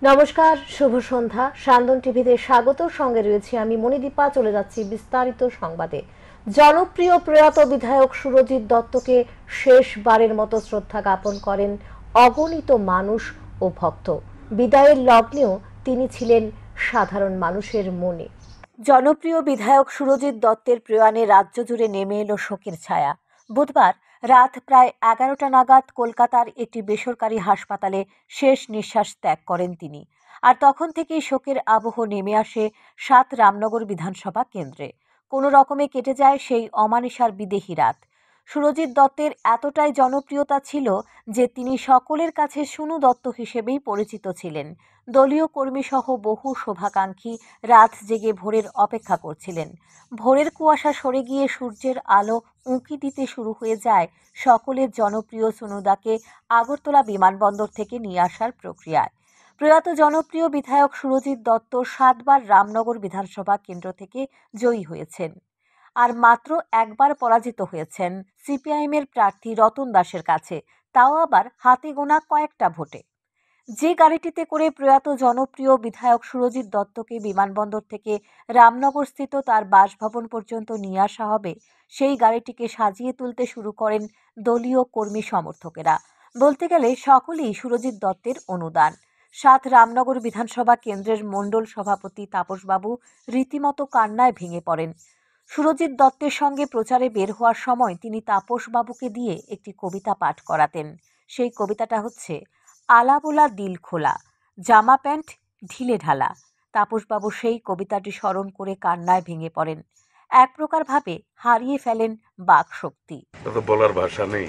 নমস্কার, শুভ সন্ধ্যা। সান্দন টিভিতে স্বাগত। সঙ্গে রয়েছে আমি মণিদীপা। চলে যাচ্ছি বিস্তারিত সংবাদে। জনপ্রিয় প্রয়াত বিধায়ক সুরজিৎ দত্তকে শেষবারের মতো শ্রদ্ধা জ্ঞাপন করেন অগণিত মানুষ ও ভক্ত। বিদায়ের লগ্নেও তিনি ছিলেন সাধারণ মানুষের মনে। জনপ্রিয় বিধায়ক সুরজিৎ দত্তের প্রয়াণে রাজ্য জুড়ে নেমে এলো শোকের ছায়া। বুধবার রাত প্রায় 11টা নাগাদ কলকাতার একটি বেসরকারি হাসপাতালে শেষ নিঃশ্বাস ত্যাগ করেন তিনি। আর তখন থেকেই শোকের আবহ নেমে আসে 7 রামনগর বিধানসভা কেন্দ্রে। কোনো রকমে কেটে যায় সেই অমানিসার বিদেহী রাত। সুরজিৎ দত্তের এতটাই জনপ্রিয়তা ছিল যে তিনি সকলের কাছে সুনু দত্ত হিসেবেই পরিচিত ছিলেন। দলীয় কর্মী সহ বহু শুভাকাঙ্ক্ষী রাত জেগে ভোরের অপেক্ষা করছিলেন। ভোরের কুয়াশা সরে গিয়ে সূর্যের আলো উঁকি দিতে শুরু হয়ে যায় সকলের জনপ্রিয় সুনুদাকে আগরতলা বিমানবন্দর থেকে নিয়ে আসার প্রক্রিয়ায়। প্রয়াত জনপ্রিয় বিধায়ক সুরজিৎ দত্ত 7 বার রামনগর বিধানসভা কেন্দ্র থেকে জয়ী হয়েছেন, আর মাত্র একবার পরাজিত হয়েছেন সিপিআইএমের প্রার্থী রতন দাসের কাছে, তাও আবার হাতে গোনা কয়েকটা ভোটে। যে গাড়িটিতে করে প্রয়াত জনপ্রিয় বিধায়ক সুরজিৎ দত্তকে বিমানবন্দর থেকে রামনগরস্থিত তার বাসভবন পর্যন্ত নিয়ে আসা হবে, সেই গাড়িটিকে সাজিয়ে তুলতে শুরু করেন দলীয় কর্মী সমর্থকেরা। বলতে গেলে সকলেই সুরজিৎ দত্তের অনুদান। 7 রামনগর বিধানসভা কেন্দ্রের মণ্ডল সভাপতি তাপসবাবু রীতিমতো কান্নায় ভেঙে পড়েন। সুরজিৎ দত্তের সঙ্গে প্রচারে বের হওয়ার সময় তিনি তাপসবাবুকে দিয়ে একটি কবিতা পাঠ করাতেন। সেই কবিতাটা হচ্ছে, আলা বোলা দিল খোলা, জামা প্যান্ট ঢিলে ঢালা। তাপসবাবু সেই কবিতাটি স্মরণ করে কান্নায় ভেঙে পড়েন। এক প্রকার ভাবে হারিয়ে ফেলেন বাক শক্তি। বলার ভাষা নেই।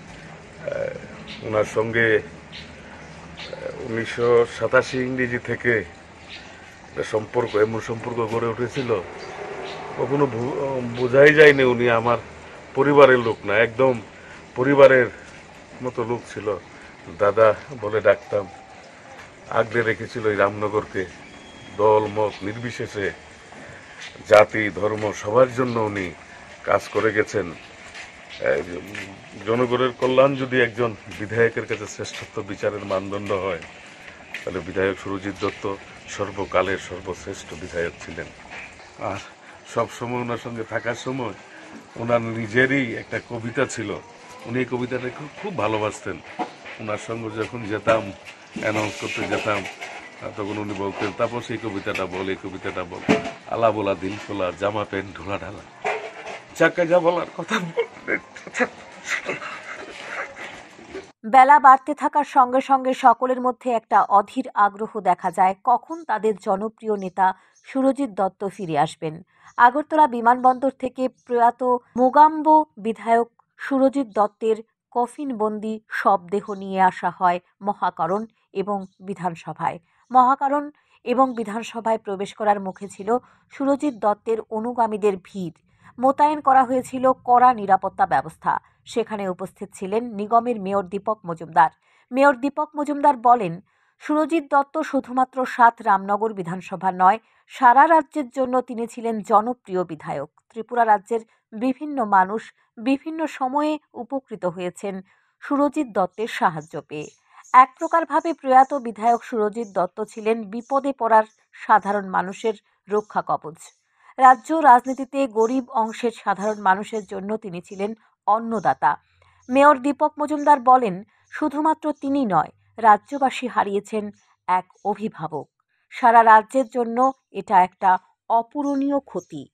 ওনার সঙ্গে 1987 ইংরেজি থেকে সম্পর্ক, এমন সম্পর্ক গড়ে উঠেছিল, কখনো বোঝাই যায়নি উনি আমার পরিবারের লোক না, একদম পরিবারের মতো লোক ছিল। দাদা বলে ডাকতাম। আগলে রেখেছিল এই রামনগরকে, দল মত নির্বিশেষে, জাতি ধর্ম সবার জন্য উনি কাজ করে গেছেন। জনগণের কল্যাণ যদি একজন বিধায়কের কাছে শ্রেষ্ঠত্ব বিচারের মানদণ্ড হয়, তাহলে বিধায়ক সুরজিৎ দত্ত সর্বকালের সর্বশ্রেষ্ঠ বিধায়ক ছিলেন। আর সব সময় ওনার সঙ্গে থাকার সময় ওনার নিজেরই একটা কবিতা ছিল, উনি এই কবিতাটা খুব ভালোবাসতেন। ওনার সঙ্গে যখন যেতাম, অ্যানাউন্স করতে যেতাম, তখন উনি বলতেন, তারপর সেই কবিতাটা বল, এই কবিতাটা বল, আলা বোলা দিল খোলা, জামা প্যান্ট ঢোলা ঢালা, যাকে যা বলার কথা। বেলা বাড়তে থাকার সঙ্গে সঙ্গে সকলের মধ্যে একটা অধীর আগ্রহ দেখা যায় কখন তাদের জনপ্রিয় নেতা সুরজিৎ দত্ত ফিরে আসবেন। আগরতলা বিমানবন্দর থেকে প্রয়াত মোগাম্ব বিধায়ক সুরজিৎ দত্তের কফিনবন্দি শবদেহ নিয়ে আসা হয় মহাকরণ এবং বিধানসভায়। মহাকরণ এবং বিধানসভায় প্রবেশ করার মুখে ছিল সুরজিৎ দত্তের অনুগামীদের ভিড়। মোতায়েন করা হয়েছিল কড়া নিরাপত্তা ব্যবস্থা। সেখানে উপস্থিত ছিলেন নিগমের মেয়র দীপক মজুমদার। মেয়র দীপক মজুমদার বলেন, সুরজিৎ দত্ত শুধুমাত্র 7 রামনগর বিধানসভা নয়, সারা রাজ্যের জন্য তিনি ছিলেন জনপ্রিয় বিধায়ক। ত্রিপুরা রাজ্যের বিভিন্ন মানুষ বিভিন্ন সময়ে উপকৃত হয়েছেন সুরজিৎ দত্তের সাহায্য পেয়ে। এক প্রকারভাবে প্রয়াত বিধায়ক সুরজিৎ দত্ত ছিলেন বিপদে পড়ার সাধারণ মানুষের রক্ষা কবচ। রাজ্য রাজনীতিতে গরিব অংশের সাধারণ মানুষের জন্য তিনি ছিলেন অন্নদাতা। মেয়র দীপক মজুমদার বলেন, শুধুমাত্র তিনি নয়, রাজ্যবাসী হারিয়েছেন এক অভিভাবক। সারা রাজ্যের জন্য এটা একটা অপূরণীয় ক্ষতি।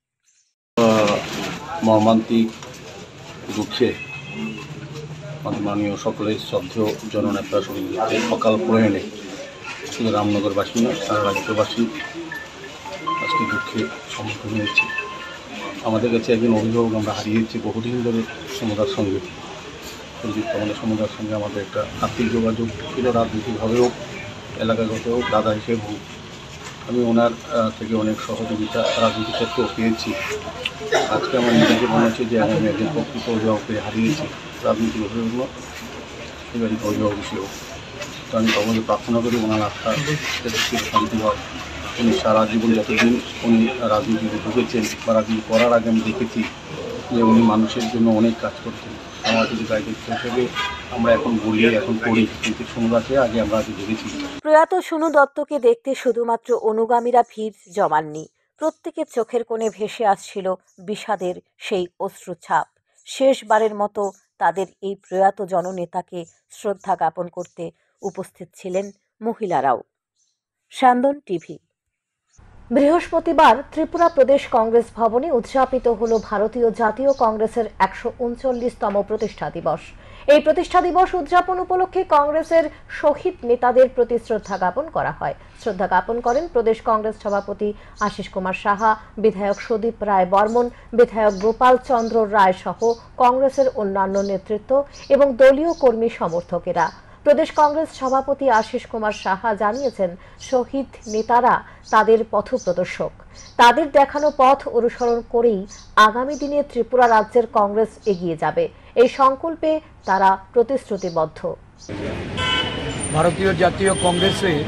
মর্মান্তিক দুঃখে মাননীয় সকলের শ্রদ্ধেয় জননেতা সুরজিতের অকাল প্রয়াণে শুধু রামনগরবাসী নয়, সারা রাজ্যবাসী আজকে দুঃখে সম্মুখীন হয়েছে। আমাদের কাছে একজন অভিভাবক আমরা হারিয়েছি বহুদিন ধরে। সমুদার সঙ্গে সুরজিৎ সমুদার সঙ্গে আমাদের একটা আর্থিক যোগাযোগ ছিল, রাজনৈতিকভাবেও এলাকাগত হোক, দাদা হিসেবে হোক। আমি ওনার থেকে অনেক সহযোগিতা রাজনীতি ক্ষেত্রেও পেয়েছি। আজকে আমার নিজেকে মনে হচ্ছে যে আমি একজন প্রকৃত অভিভাবককে হারিয়েছি, রাজনৈতিক অভিভাবক, পারিবারিক অভিভাবক হিসেবেও। তো আমি সকলকে প্রার্থনা করি ওনার আস্থা যাতে শান্তি হয়। উনি সারা জীবন যতদিন উনি রাজনীতিতে ঢুকেছেন বা রাজনীতি করার আগে আমি দেখেছি যে উনি মানুষের জন্য অনেক কাজ করতেন। সামাজিক দায়িত্ব হিসেবে আমরা এখন বলি, এখন করি, কিন্তু সোনুদাকে আগে আমরা দেখেছি। প্রয়াত সোনু দত্তকে দেখতে শুধুমাত্র অনুগামীরা ভিড় জমাননি, প্রত্যেকের চোখের কোণে ভেসে আসছিল বিষাদের সেই অশ্রুছাপ। শেষবারের মতো তাদের এই প্রয়াত জননেতাকে শ্রদ্ধা জ্ঞাপন করতে উপস্থিত ছিলেন মহিলারাও। স্যান্দন টিভি। বৃহস্পতিবার ত্রিপুরা প্রদেশ কংগ্রেস ভবনে উদযাপিত হল ভারতীয় জাতীয় কংগ্রেসের 139তম প্রতিষ্ঠা দিবস। এই প্রতিষ্ঠা দিবস উদযাপন উপলক্ষে কংগ্রেসের শহীদ নেতাদের প্রতি শ্রদ্ধা জ্ঞাপন করা হয়। শ্রদ্ধা জ্ঞাপন করেন প্রদেশ কংগ্রেস সভাপতি আশিস কুমার সাহা, বিধায়ক সুদীপ রায় বর্মন, বিধায়ক গোপাল চন্দ্র রায় সহ কংগ্রেসের অন্যান্য নেতৃত্ব এবং দলীয় কর্মী সমর্থকেরা। প্রদেশ কংগ্রেস সভাপতি আশিস কুমার সাহা জানিয়েছেন, শহীদ নেতারা তাদের পথপ্রদর্শক। তাদের দেখানো পথ অনুসরণ করেই আগামী দিনে ত্রিপুরা রাজ্যের কংগ্রেস এগিয়ে যাবে, এই সংকল্পে তারা প্রতিশ্রুতিবদ্ধ। ভারতীয় জাতীয় কংগ্রেসের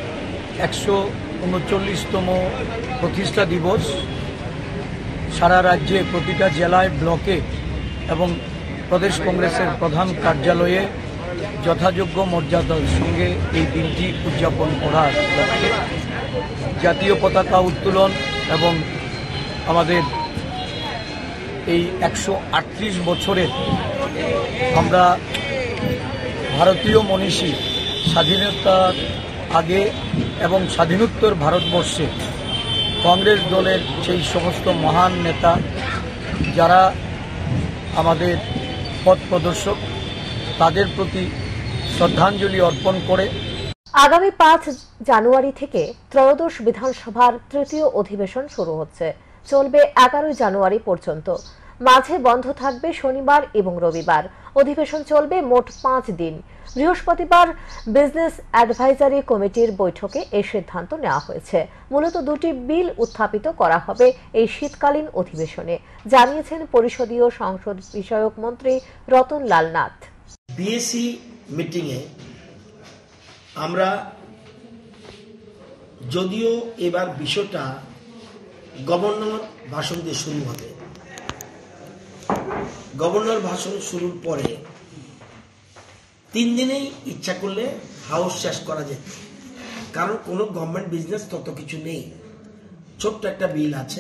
139তম প্রতিষ্ঠা দিবস সারা রাজ্যে প্রতিটা জেলায়, ব্লকে এবং প্রদেশ কংগ্রেসের প্রধান কার্যালয়ে যথাযোগ্য মর্যাদার সঙ্গে এই দিনটি উদযাপন করার লক্ষ্যে জাতীয় পতাকা উত্তোলন এবং আমাদের এই 138 বছরের আমরা ভারতীয় মনীষী স্বাধীনতার আগে এবং স্বাধীনোত্তর ভারতবর্ষে কংগ্রেস দলের সেই সমস্ত মহান নেতা যারা আমাদের পথ প্রদর্শক, তাদের প্রতি শ্রদ্ধাঞ্জলি অর্পণ করে আগামী 5 জানুয়ারি থেকে ত্রয়োদশ বিধানসভার তৃতীয় অধিবেশন শুরু হচ্ছে, চলবে 11 জানুয়ারি পর্যন্ত। মাঝে বন্ধ থাকবে শনিবার এবং রবিবার। অধিবেশন চলবে মোট 5 দিন। বৃহস্পতিবার বিজনেস অ্যাডভাইজারি কমিটির বৈঠকে এই সিদ্ধান্ত নেওয়া হয়েছে। মূলত 2টি বিল উত্থাপিত করা হবে এই শীতকালীন অধিবেশনে, জানিয়েছেন পরিষদীয় সংসদ বিষয়ক মন্ত্রী রতন লাল নাথ। বিএসি মিটিংয়ে আমরা যদিও এবার বিষয়টা গভর্নর ভাষণ দিয়ে শুরু হবে, গভর্নর ভাষণ শুরুর পরে 3 দিনেই ইচ্ছা করলে হাউস শেষ করা যেত, কারণ কোনো গভর্নমেন্ট বিজনেস তত কিছু নেই। ছোট্ট একটা বিল আছে,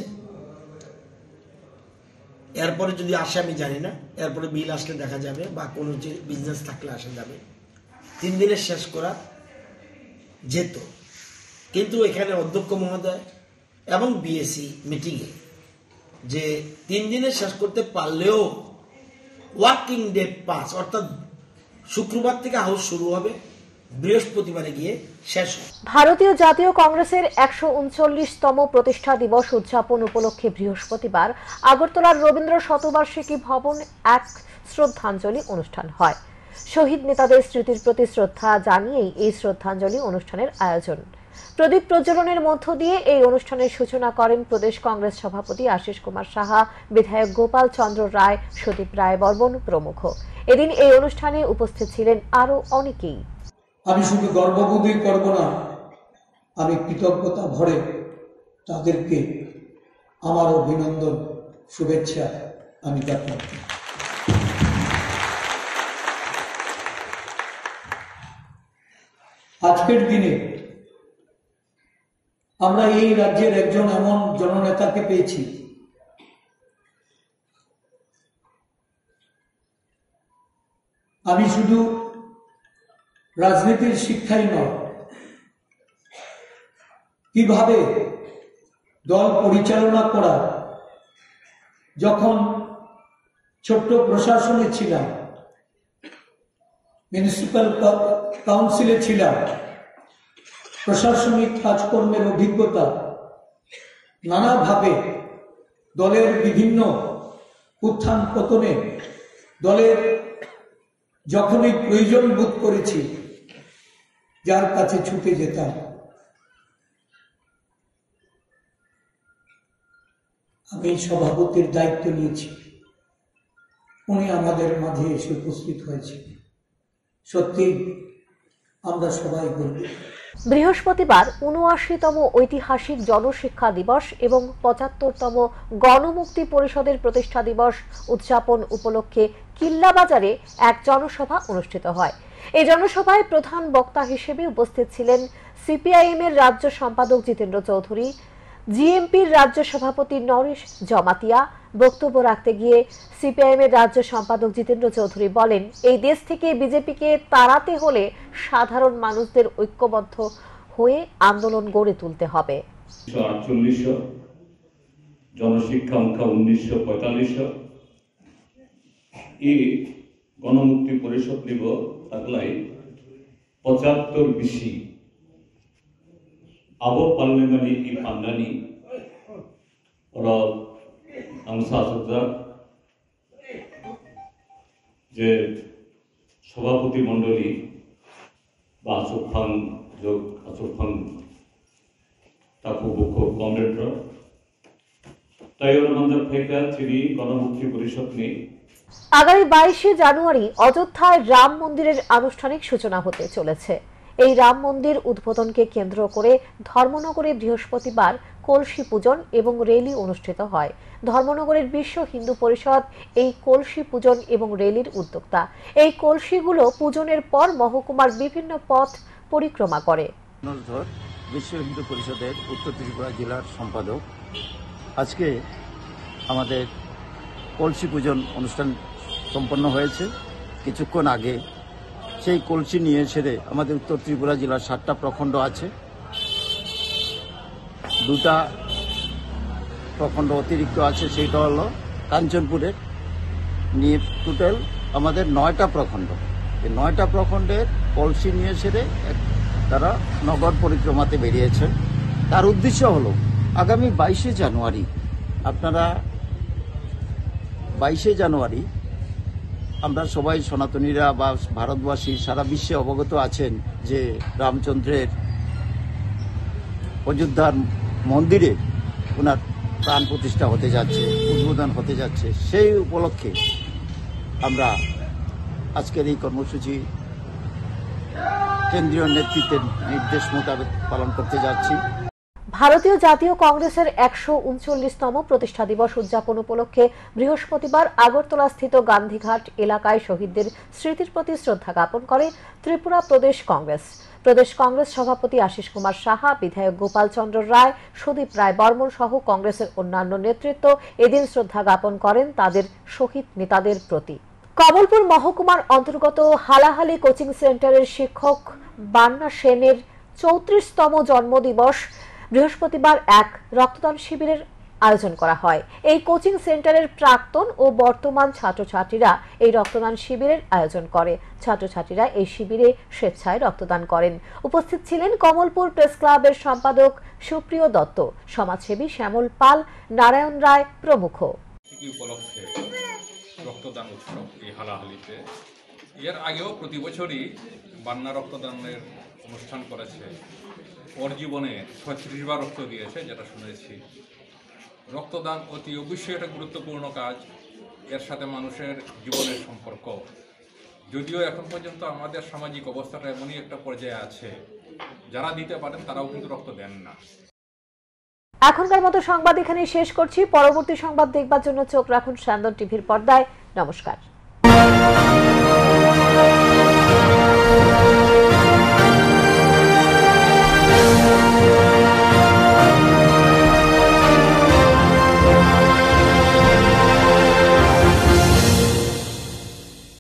এরপরে যদি আসে আমি জানি না, এরপরে বিল আসলে দেখা যাবে, বা কোনো যে বিজনেস থাকলে আসা যাবে। 3 দিনে শেষ করা যেত, কিন্তু এখানে অধ্যক্ষ মহোদয় এবং বিএসি মিটিংয়ে যে 3 দিনে শেষ করতে পারলেও ওয়ার্কিং ডে 5, অর্থাৎ শুক্রবার থেকে হাউস শুরু হবে, বৃহস্পতিবারে গিয়ে শেষ হবে। ভারতীয় জাতীয় কংগ্রেসের 139তম প্রতিষ্ঠা দিবস উদযাপন উপলক্ষে বৃহস্পতিবার আগরতলার রবীন্দ্র শতবার্ষিকী ভবন এক শ্রদ্ধাঞ্জলি অনুষ্ঠান হয়। শহীদ নেতাদের স্মৃতির প্রতি শ্রদ্ধা জানিয়েই এই শ্রদ্ধাঞ্জলি অনুষ্ঠানের আয়োজন। প্রদীপ প্রজ্বলনের মধ্য দিয়ে এই অনুষ্ঠানের সূচনা করেন প্রদেশ কংগ্রেস সভাপতি আশিস কুমার সাহা, বিধায়ক গোপাল চন্দ্র রায়, সুদীপ রায় বর্মন প্রমুখ। এদিন এই অনুষ্ঠানে উপস্থিত ছিলেন আরো অনেকেই। আমি শুধু গর্ববোধই করব না, আমি কৃতজ্ঞতা ভরে তাদেরকে আমার অভিনন্দন, শুভেচ্ছা আমি জ্ঞাপন করি। আজকের দিনে আমরা এই রাজ্যের একজন এমন জননেতাকে পেয়েছি আমি শুধু রাজনীতির শিক্ষাই নয়, কিভাবে দল পরিচালনা করা, যখন ছোট্ট প্রশাসনে ছিলাম, মিউনিসিপ্যাল কাউন্সিলে ছিলাম, প্রশাসনিক কাজকর্মের অভিজ্ঞতা, নানাভাবে দলের বিভিন্ন উত্থান পতনে দলের যখনই প্রয়োজন বোধ করেছি যার কাছে ছুটে যেতাম। আমি সভাপতির দায়িত্ব নিয়েছি, উনি আমাদের মাঝে এসে উপস্থিত হয়েছে। সত্যি আমরা সবাই গর্বিত। বৃহস্পতিবার ৭৯তম ঐতিহাসিক জনশিক্ষা দিবস এবং ৭৫তম গণমুক্তি পরিষদের প্রতিষ্ঠা দিবস উদযাপন উপলক্ষে কিল্লাবাজারে এক জনসভা অনুষ্ঠিত হয়। এই জনসভায় প্রধান বক্তা হিসেবে উপস্থিত ছিলেন সিপিআইএম এর রাজ্য সম্পাদক জিতেন্দ্র চৌধুরী, জিএমপির রাজ্য সভাপতি নরেশ জমাতিয়া। বক্তব্য রাখতে গিয়ে সিপিআইএম এর রাজ্য সম্পাদক জিতেন্দ্র চৌধুরী বলেন, এই দেশ থেকে বিজেপিকে তাড়াতে হলে সাধারণ মানুষদের ঐক্যবদ্ধ হয়ে আন্দোলন গড়ে তুলতে হবে। 1948 জনশিক্ষা সংখ্যা 1945 এই গণমুক্তি পরিষদ নিব তাগলাই 75 বিসি আবো পার্লামেন্টারি ই পান্ডানি ওরা আংসাসদা যে সভাপতি মণ্ডলী বা আচুফাং যোগ আচুফাং তাকু বুক কমরেডর তাই আমাদের ফেকা চিনি গণমুক্তি পরিষদ নেই। আগামী 22শে জানুয়ারি অযোধ্যায় রাম মন্দিরের আনুষ্ঠানিক সূচনা হতে চলেছে। এই রাম মন্দির উদ্বোধনকে কেন্দ্র করে ধর্মনগরে বৃহস্পতিবার কলসি পূজন এবং র্যালি অনুষ্ঠিত হয়। ধর্মনগরের বিশ্ব হিন্দু পরিষদ এই কলসি পূজন এবং র্যালির উদ্যোক্তা। এই কলসিগুলো পূজনের পর মহকুমার বিভিন্ন পথ পরিক্রমা করে। বিশ্ব হিন্দু পরিষদের উত্তর ত্রিপুরা জেলার সম্পাদক। আজকে আমাদের কলসি পূজন অনুষ্ঠান সম্পন্ন হয়েছে কিছুক্ষণ আগে। সেই কলসি নিয়ে ছেড়ে আমাদের উত্তর ত্রিপুরা জেলার 7টা প্রখণ্ড আছে, 2টা প্রখণ্ড অতিরিক্ত আছে, সেইটা হলো কাঞ্চনপুরের, নিয়ে টোটাল আমাদের 9টা প্রখণ্ড। এই 9টা প্রখণ্ডের কলসি নিয়ে ছেড়ে তারা নগর পরিক্রমাতে বেরিয়েছেন। তার উদ্দেশ্য হলো আগামী 22শে জানুয়ারি, আপনারা 22শে জানুয়ারি আমরা সবাই সনাতনীরা বা ভারতবাসী সারা বিশ্বে অবগত আছেন যে রামচন্দ্রের অযোধ্যার মন্দিরে ওনার প্রাণ প্রতিষ্ঠা হতে যাচ্ছে, উদ্বোধন হতে যাচ্ছে। সেই উপলক্ষে আমরা আজকের এই কর্মসূচি কেন্দ্রীয় নেতৃত্বের নির্দেশ মোতাবেক পালন করতে যাচ্ছি। ভারতীয় জাতীয় কংগ্রেসের 139তম প্রতিষ্ঠা দিবস উদযাপন উপলক্ষে বৃহস্পতিবার আগরতলাস্থিত গান্ধীঘাট এলাকায় শহীদদের স্মৃতির প্রতি শ্রদ্ধা জ্ঞাপন করে ত্রিপুরা প্রদেশ কংগ্রেস। প্রদেশ কংগ্রেস সভাপতি আশিস কুমার সাহা, বিধায়ক গোপাল চন্দ্র রায়, সুদীপ রায় বর্মন সহ কংগ্রেসের অন্যান্য নেতৃত্ব এদিন শ্রদ্ধা জ্ঞাপন করেন তাদের শহীদ নেতাদের প্রতি। কমলপুর মহকুমার অন্তর্গত হালাহালি কোচিং সেন্টারের শিক্ষক বান্না সেনের 34তম জন্মদিবস বৃহস্পতিবার এক রক্তদান শিবিরের আয়োজন করা হয়। এই কোচিং সেন্টারের প্রাক্তন ও বর্তমান ছাত্রছাত্রীরা এই রক্তদান শিবিরের আয়োজন করে। ছাত্রছাত্রীরা এই শিবিরে স্বেচ্ছায় রক্তদান করেন। উপস্থিত ছিলেন কমলপুর প্রেস ক্লাবের সম্পাদক সুপ্রিয় দত্ত, সমাজসেবী শ্যামল পাল, নারায়ণ রায় প্রমুখ। উপলক্ষে রক্তদান উৎসব এই হালাহালিতে এর আগেও প্রতি বছরই বান্না রক্তদানের অনুষ্ঠান করেছে। ওর জীবনে 36 বার রক্ত দিয়েছে, যেটা শুনেছি। রক্তদান অতি অবশ্যই একটা গুরুত্বপূর্ণ কাজ। এর সাথে মানুষের জীবনের সম্পর্ক, যদিও এখন পর্যন্ত আমাদের সামাজিক অবস্থাটা এমনই একটা পর্যায়ে আছে, যারা দিতে পারেন তারাও কিন্তু রক্ত দেন না। এখনকার মতো সংবাদ এখানেই শেষ করছি। পরবর্তী সংবাদ দেখবার জন্য চোখ রাখুন স্যান্দন টিভির পর্দায়। নমস্কার।